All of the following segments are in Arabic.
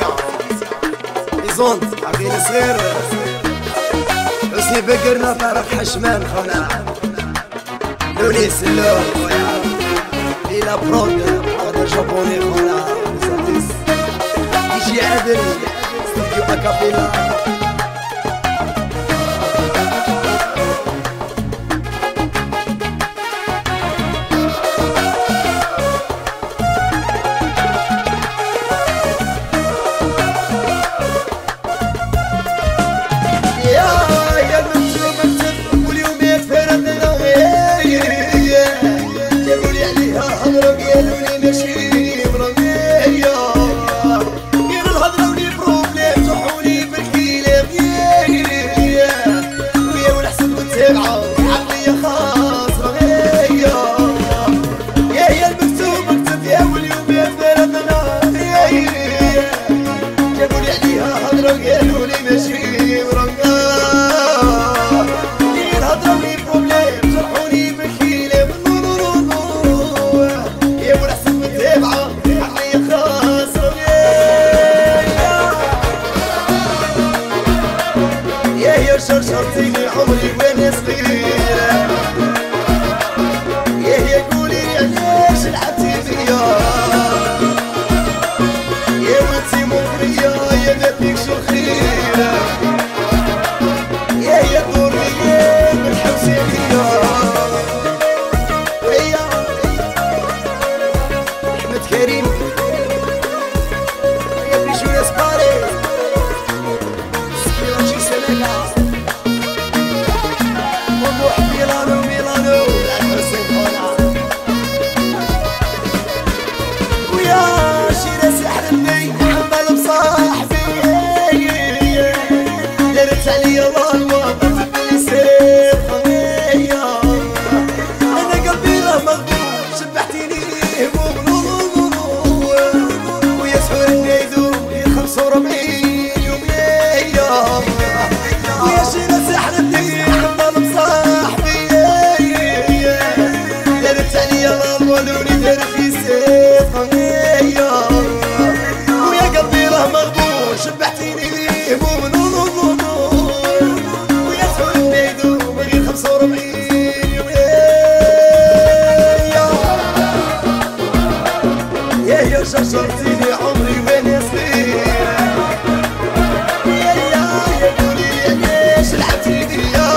زونت عقيل صغير حسني بقرنا طرف حشمان خونا لوني سلو خويا إلى برود جابوني خونا يجي عادل استوديو أكابيلا شرشرتيني عمري وين صغيرة يا قولي علاش لعبتي بيا يا وانتي مغرية يا دافيك شو خيرة يا دورية من حوسي عليا هيا أحمد كريم يا بيجو يا سباري سكيرتي سلاكا شبحتيني ليه مو من نور ويا سحور النيدو بغير 45 يوم يا شرشرتيني عمري وين صغير يا قولي ليش لعبتي بيا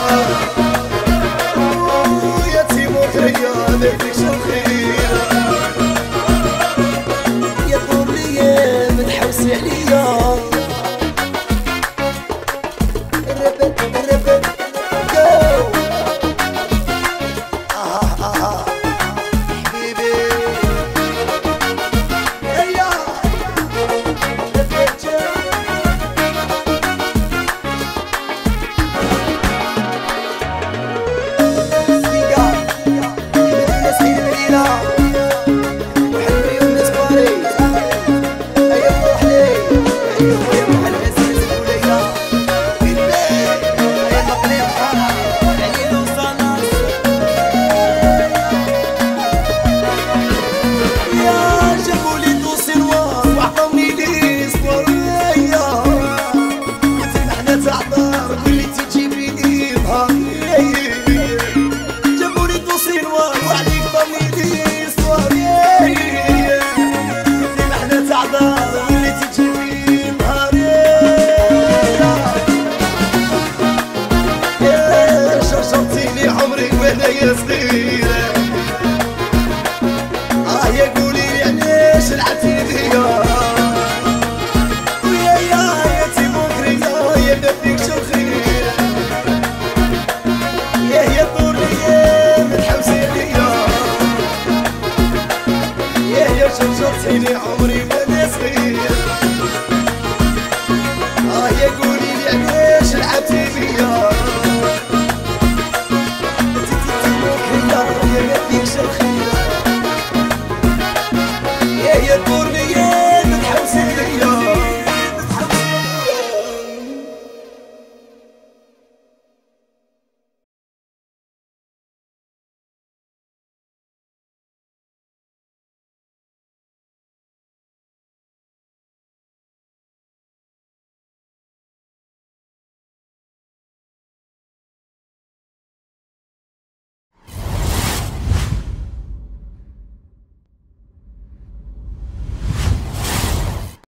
يا تيمور خيا دايرتك شو خير يا طول ليا متحوسي عليا